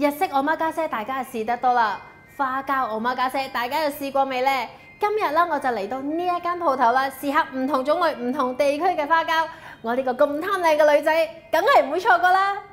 日式我媽家姐大家試得多啦，花膠我媽家姐大家有試過未呢？今日咧我就嚟到呢一間鋪頭啦，試下唔同種類、唔同地區嘅花膠。我呢個咁貪靚嘅女仔，梗係唔會錯過啦！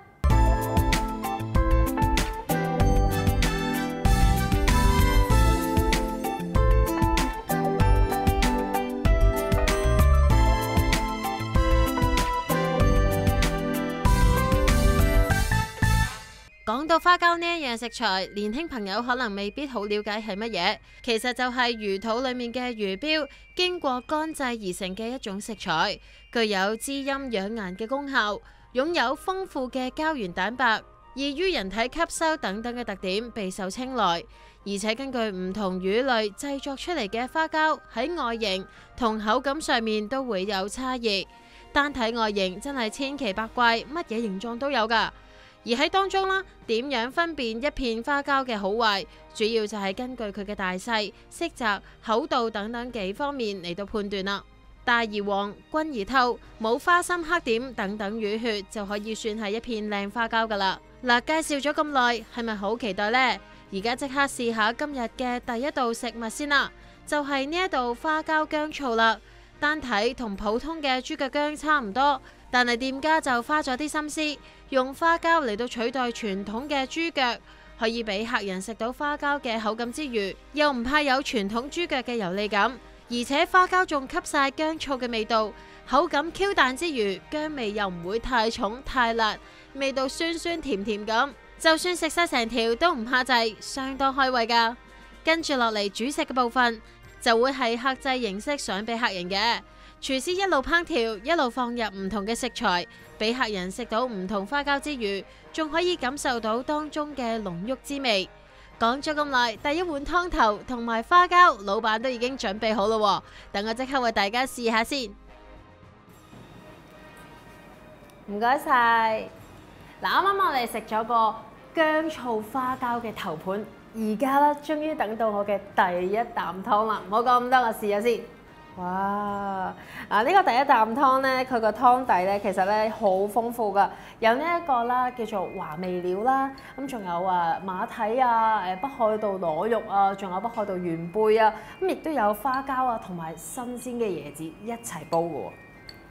講到花膠呢一樣食材，年輕朋友可能未必好了解係乜嘢。其實就係魚肚裡面嘅魚標，經過乾製而成嘅一種食材，具有滋陰養顏嘅功效，擁有豐富嘅膠原蛋白，易於人體吸收等等嘅特點，備受青睞。而且根據唔同魚類製作出嚟嘅花膠，喺外形同口感上面都會有差異。單睇外形真係千奇百怪，乜嘢形狀都有㗎。而喺當中啦，點樣分辨一片花膠嘅好壞，主要就係根據佢嘅大細、色澤、厚度等等幾方面嚟到判斷啦。大而黃、均而透、冇花心黑點等等魚血，就可以算係一片靚花膠噶啦。嗱，介紹咗咁耐，係咪好期待呢？而家即刻試下今日嘅第一道食物先啦，就係呢一道花膠薑醋啦。單睇同普通嘅豬腳薑差唔多，但係店家就花咗啲心思，用花膠嚟到取代傳統嘅豬腳，可以俾客人食到花膠嘅口感之餘，又唔怕有傳統豬腳嘅油膩感，而且花膠仲吸晒薑醋嘅味道，口感 Q 彈之餘，薑味又唔會太重太辣，味道酸酸甜甜咁，就算食晒成條都唔怕滯，相當開胃噶。跟住落嚟煮食嘅部分，就會係客製形式上俾客人嘅。廚師一路烹調，一路放入唔同嘅食材，俾客人食到唔同花膠之餘，仲可以感受到當中嘅濃郁滋味。講咗咁耐，第一碗湯頭同埋花膠，老闆都已經準備好啦，等我即刻為大家試下先。唔該晒。嗱，啱啱我哋食咗個薑醋花膠嘅頭盤，而家咧終於等到我嘅第一啖湯啦！唔好講咁多，我試下先。哇！呢個第一啖湯咧，佢個湯底咧其實咧好豐富噶，有呢一個啦叫做華味料啦，咁仲有馬蹄啊、北海道螺肉啊，仲有北海道元貝啊，咁亦都有花膠啊，同埋新鮮嘅椰子一齊煲嘅喎。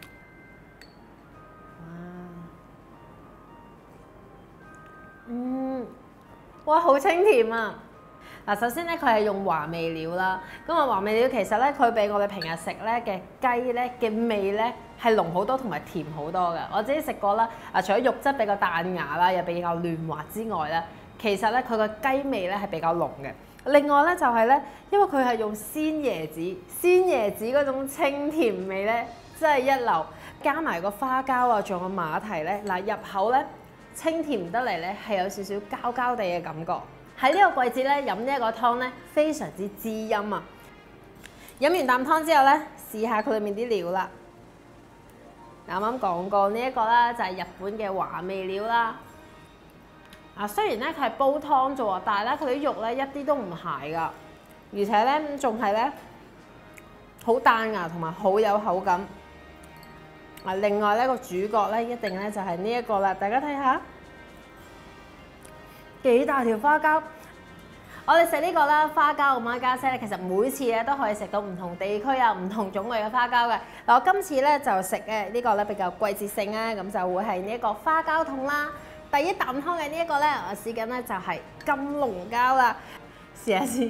哇，好清甜啊！嗱，首先咧佢係用華味料啦，咁華味料其實咧佢比我哋平日食咧嘅雞咧嘅味咧係濃好多同埋甜好多嘅。我自己食過啦，除咗肉質比較彈牙啦，又比較嫩滑之外咧，其實咧佢個雞味咧係比較濃嘅。另外咧就係咧，因為佢係用鮮椰子，鮮椰子嗰種清甜味咧真係一流，加埋個花膠啊，仲有馬蹄咧，嗱入口咧清甜得嚟咧係有少少膠膠地嘅感覺。喺呢個季節咧，飲呢一個湯咧，非常之滋陰啊！飲完啖湯之後咧，試下佢裏面啲料啦。啱啱講過呢一個啦，就係日本嘅華味料啦。雖然咧佢係煲湯啫喎，但係咧佢啲肉咧一啲都唔柴噶，而且咧仲係咧好彈牙同埋好有口感。另外咧個主角咧一定咧就係呢一個啦，大家睇下。幾大條花膠，我哋食呢個啦，花膠我媽家姐咧，其實每次咧都可以食到唔同地區啊、唔同種類嘅花膠嘅。嗱，我今次咧就食嘅呢個咧比較季節性啊，咁就會係呢一個花膠筒啦。第一啖湯嘅呢一個咧，我試緊咧就係金龍膠啦，試下先。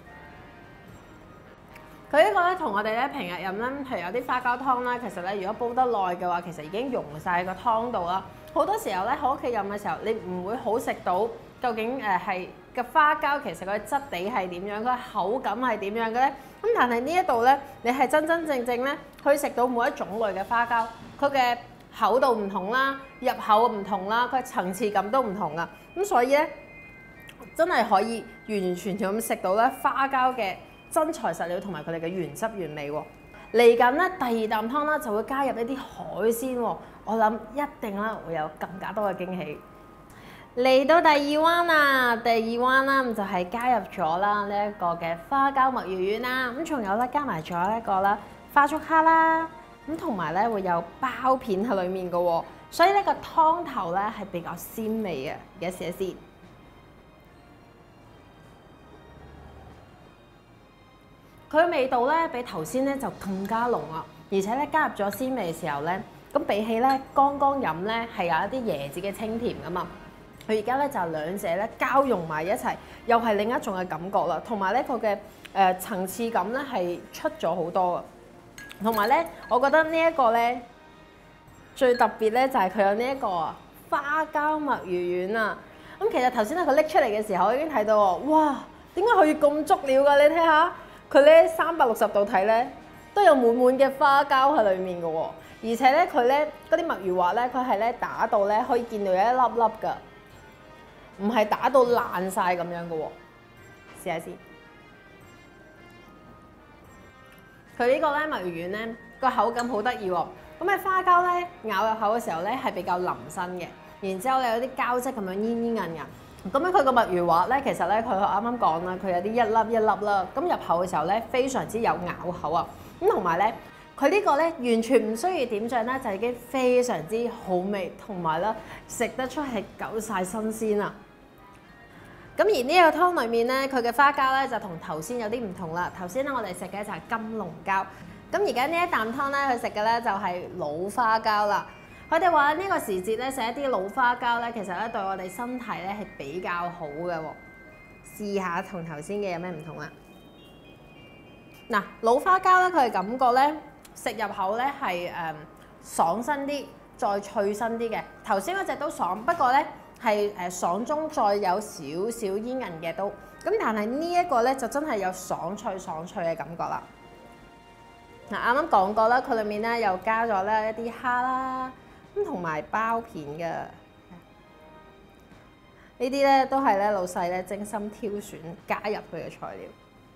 佢呢個咧同我哋咧平日飲咧，譬如有啲花膠湯啦，其實咧如果煲得耐嘅話，其實已經溶晒個湯度啦。好多時候咧喺屋企飲嘅時候，你唔會好食到。究竟係個花膠其實佢質地係點樣，佢口感係點樣嘅咧？咁但係呢一度咧，你係真真正正咧，可以食到每一種類嘅花膠，佢嘅厚度唔同啦，入口唔同啦，佢層次感都唔同啊！咁所以咧，真係可以完完全全咁食到咧花膠嘅真材實料同埋佢哋嘅原汁原味喎。嚟緊咧第二啖湯啦，就會加入一啲海鮮喎，我諗一定啦會有更加多嘅驚喜。嚟到第二彎啦，第二彎啦，咁就係加入咗啦呢一個嘅花膠墨魚丸啦，咁仲有咧加埋咗一個啦花竹蝦啦，咁同埋咧會有包片喺裡面嘅喎，所以呢個湯頭咧係比較鮮味嘅，而家試一試。 佢嘅味道咧比頭先咧就更加濃啊，而且咧加入咗鮮味嘅時候咧，咁比起咧剛剛飲咧係有一啲椰子嘅清甜噶嘛。佢而家咧就兩者咧交融埋一齊，又係另一種嘅感覺啦。同埋咧佢嘅層次感咧係出咗好多啊。同埋咧，我覺得呢一個咧最特別咧就係佢有呢一個花膠墨魚丸啊。咁其實頭先咧佢拎出嚟嘅時候，我已經睇到喎，哇！點解可以咁足料㗎？你睇下佢咧360度睇咧都有滿滿嘅花膠喺裡面嘅喎，而且咧佢咧嗰啲墨魚滑咧，佢係咧打到咧可以見到有一粒粒㗎。唔係打到爛晒咁樣嘅喎，試下先。佢呢個咧墨魚丸咧個口感好得意喎，咁嘅花膠咧咬入口嘅時候咧係比較腍身嘅，然之後咧有啲膠質咁樣煙煙韌韌。咁咧佢個墨魚滑咧，其實咧佢啱啱講啦，佢有啲一粒一粒啦，咁入口嘅時候咧非常之有咬口啊。咁同埋咧佢呢個咧完全唔需要點醬咧，就已經非常之好味，同埋咧食得出係夠晒新鮮啊！咁而呢個湯裡面咧，佢嘅花膠咧就同頭先有啲唔同啦。頭先咧我哋食嘅就係金龍膠，咁而家呢一啖湯咧，佢食嘅咧就係老花膠啦。佢哋話呢個時節咧食一啲老花膠咧，其實咧對我哋身體咧係比較好嘅喎。試下同頭先嘅有咩唔同啦？嗱，老花膠咧佢嘅感覺咧食入口咧係爽身啲，再脆身啲嘅。頭先嗰隻都爽，不過咧係爽中再有少少煙韌嘅都。咁但係呢一個咧就真係有爽脆嘅感覺啦。嗱，啱啱講過啦，佢裡面咧又加咗咧一啲蝦啦，咁同埋包片嘅。呢啲咧都係咧老細咧精心挑選加入佢嘅材料。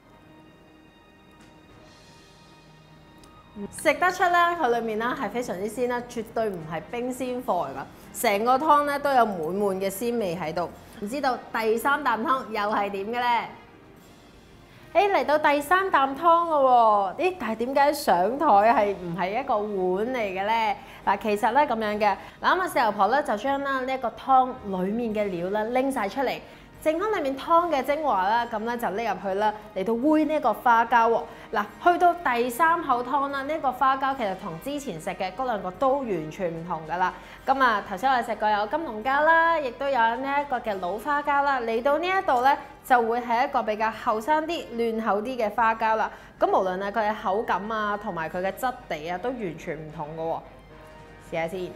食得出咧，佢裏面咧係非常之鮮啦，絕對唔係冰鮮貨嚟㗎。成個湯咧都有滿滿嘅鮮味喺度。唔知道第三啖湯又係點嘅咧？嚟到第三啖湯咯喎，但係點解上台係唔係一個碗嚟嘅咧？嗱，其實咧咁樣嘅，嗱咁啊，四頭婆咧就將啦呢一個湯裡面嘅料咧拎晒出嚟。剩翻裡面湯嘅精華啦，咁咧就拎入去啦，嚟到煨呢一個花膠喎。嗱，去到第三口湯啦，呢一個花膠其實同之前食嘅嗰兩個都完全唔同噶啦。咁啊，頭先我哋食過有金龍膠啦，亦都有呢一個嘅老花膠啦。嚟到呢一度咧，就會係一個比較後生啲、嫩口啲嘅花膠啦。咁無論係佢嘅口感啊，同埋佢嘅質地啊，都完全唔同噶喎。試下先。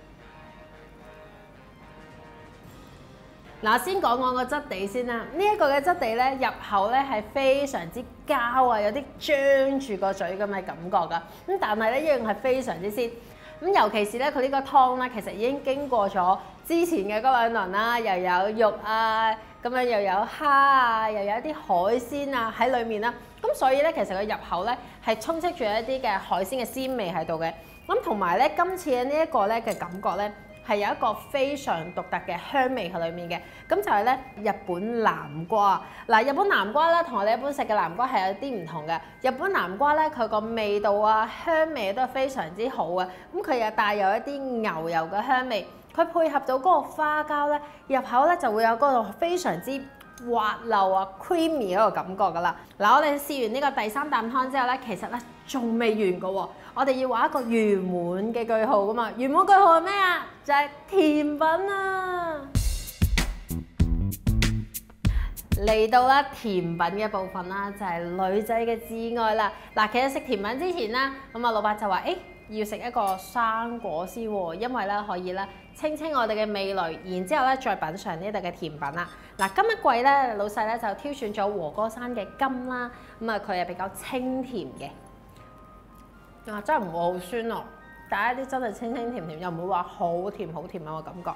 嗱，先講個質地先啦。呢一個嘅質地咧，入口咧係非常之膠啊，有啲張住個嘴咁嘅感覺㗎。咁但係咧一樣係非常之鮮。咁尤其是咧佢呢個湯咧，其實已經經過咗之前嘅嗰兩輪啦，又有肉啊，咁樣又有蝦啊，又有一啲海鮮啊喺裡面啦。咁所以咧，其實佢入口咧係充斥住一啲嘅海鮮嘅鮮味喺度嘅。咁同埋咧，今次嘅呢一個咧嘅感覺咧，係有一個非常獨特嘅香味喺裡面嘅，咁就係咧日本南瓜。嗱，日本南瓜咧同我哋一般食嘅南瓜係有啲唔同嘅。日本南瓜咧佢個味道啊香味都係非常之好嘅，咁佢又帶有一啲牛油嘅香味，佢配合到嗰個花膠咧入口咧就會有嗰個非常之滑溜啊 creamy 嗰個感覺㗎啦。嗱，我哋試完呢個第三啖湯之後咧，其實咧仲未完㗎喎，我哋要畫一個圓滿嘅句號㗎嘛。圓滿句號係咩啊？就係甜品啊！嚟到啦甜品嘅部分啦，就係女仔嘅至愛啦。嗱，其實食甜品之前啦，咁啊老伯就話：要食一個生果先喎，因為咧可以咧清清我哋嘅味蕾，然之後咧再品嚐呢度嘅甜品啦。嗱，今一季咧老細咧就挑選咗和歌山嘅柑啦，咁啊佢係比較清甜嘅。真係唔會好酸咯，但係一啲真係清清甜甜，又唔會話好甜好甜啊個感覺。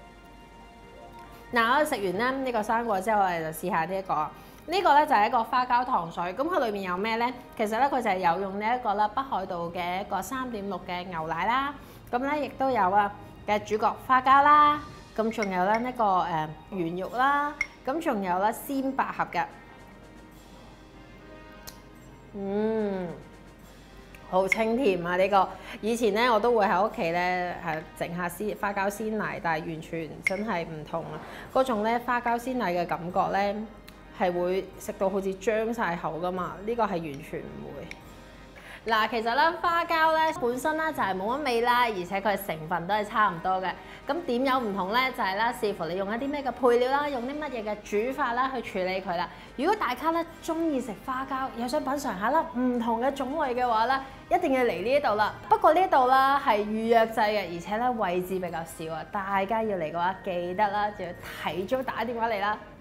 嗱，我哋食完咧呢個生果之後，我哋就試下呢一個。呢個咧就係一個花膠糖水，咁佢裏面有咩咧？其實咧佢就係有用呢一個啦，北海道嘅一個3.6嘅牛奶啦，咁咧亦都有啊嘅主角花膠啦，咁仲有咧呢個圓肉啦，咁仲有咧鮮百合嘅，好清甜啊！呢個以前咧我都會喺屋企咧係整下花膠鮮奶，但係完全真係唔同啊！嗰種咧花膠鮮奶嘅感覺咧係會食到好似張晒口噶嘛，呢個係完全唔會。嗱，其實咧花膠咧本身咧就係冇乜味啦，而且佢嘅成分都係差唔多嘅。咁點有唔同咧？就係咧視乎你用一啲咩嘅配料啦，用啲乜嘢嘅煮法啦去處理佢啦。如果大家咧中意食花膠，又想品嚐下啦唔同嘅種類嘅話咧，一定要嚟呢度啦。不過呢度啦係預約制嘅，而且咧位置比較少啊。大家要嚟嘅話，記得啦，就要提早打電話嚟啦。